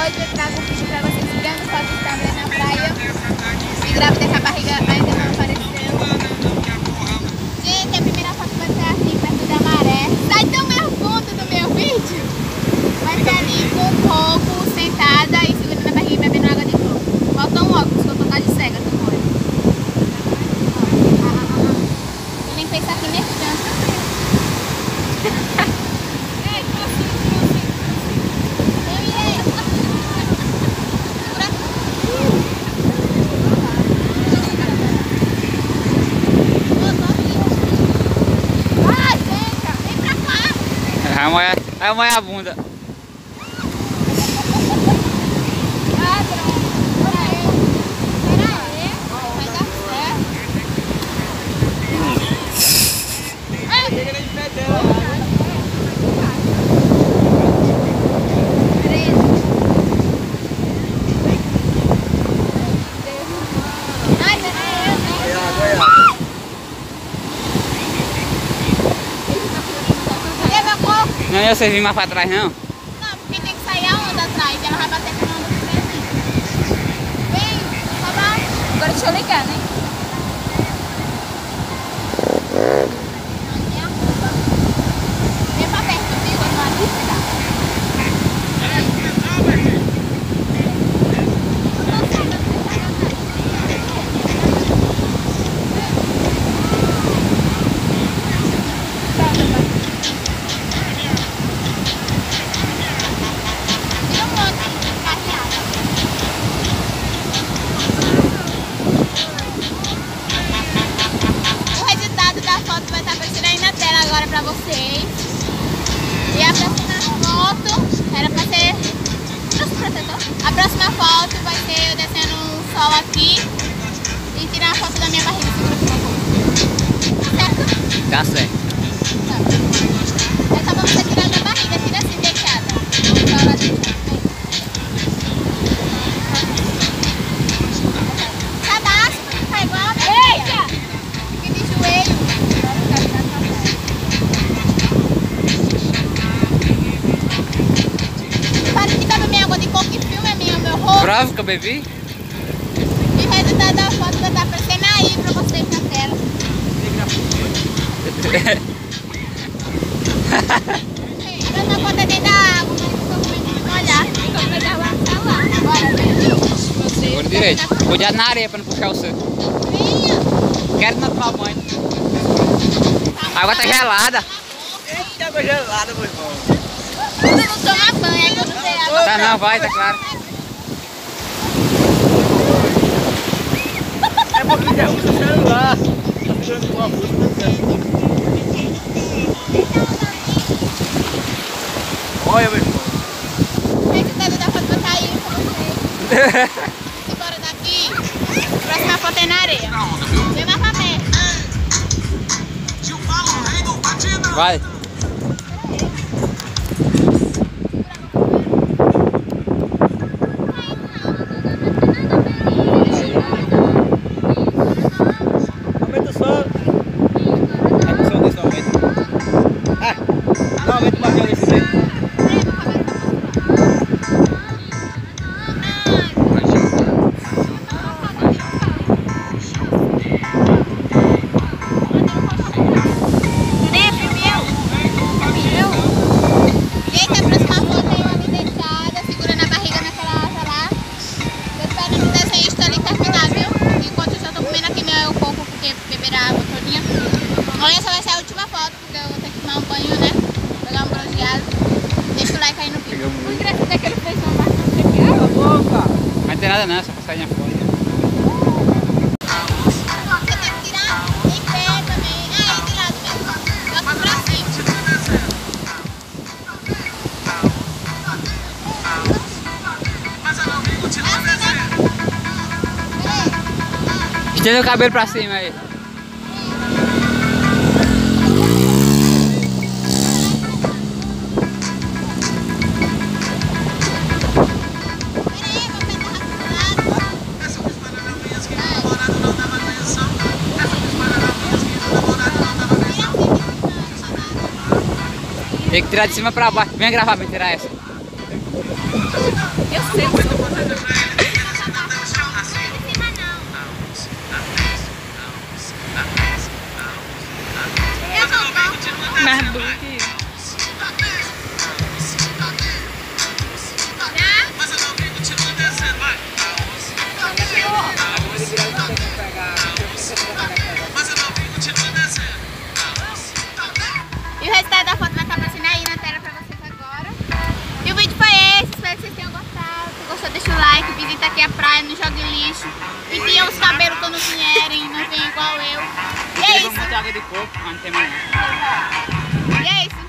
hoje eu trago um vídeo pra vocês tirando fotos também na praia. E grávida com a barriga ainda não apareceu. Gente, a primeira foto vai ser assim, perto da maré. Sai do meu fundo do meu vídeo. Vai ser ali com um coco, sentada e segurando a barriga e bebendo água de coco. Falta um óculos, que eu tô quase cega, tô mole. Eu nem pensar aqui nesse canto. Vai molhar a bunda. Não ia servir mais pra trás, não? Não, porque tem que sair a onda atrás. Ela vai bater com a onda por aqui. Vem, tá bom? Agora deixa eu ligar, né? Vem pra perto, viu? Eu não avisa, tá? Agora pra vocês. E a próxima foto era pra ser... A próxima foto vai ser eu descendo um sol aqui e tirar a foto da minha barriga. Certo? Tá certo. Tá. É só pra você tirar da barriga, tira assim, deixada. Só ela deixada. Cadastro, tá igual, né? Eita! Fica de joelho. Bravo que eu bebi? E o resultado da foto já tá aparecendo aí pra vocês na tela. Eu não vou dentro da água, mas eu tô comendo molhar. Então vai dar lá, tá lá. Bora, Agora direito. Cuidado na areia pra não puxar o seu. Venha. Quero não tomar banho. A água tá gelada. Eita, água gelada, meu irmão. Você não toma banho, aí quando tem água. Tá não, vai, tá claro. É porque já usa o celular. Tá ficando com uma música, tá certo. Olha, meu irmão. O resultado da foto tá aí pra vocês. Embora daqui. Próxima foto é na areia. Vem mais pra perto. Vai. Aumenta o som. É o som desse aumento. Não aumenta o barril desse jeito. Olha, essa vai ser a última foto, porque eu vou ter que tomar um banho, né? Pegar um bronzeado. Deixa o like aí no vídeo. O engraçado é que ele fez uma marca Cala a boca. Não tem nada não, só passarinha fora. Você tem que tirar em pé também. Aí, de lado mesmo. Só que pra cima. Estenda o cabelo pra cima aí. Tem que tirar de cima pra baixo. Vem gravar pra tirar essa. Eu sei, eu sou. Mais burro que eu. E o resultado da foto vai estar aparecendo aí na tela pra vocês agora. E o vídeo foi esse, espero que vocês tenham gostado. Se gostou, deixa o like, visita aqui a praia, não jogue lixo. E tinha os cabelos quando vierem, não vem igual eu. E é isso. Muita água de coco, não tem mais. E é isso.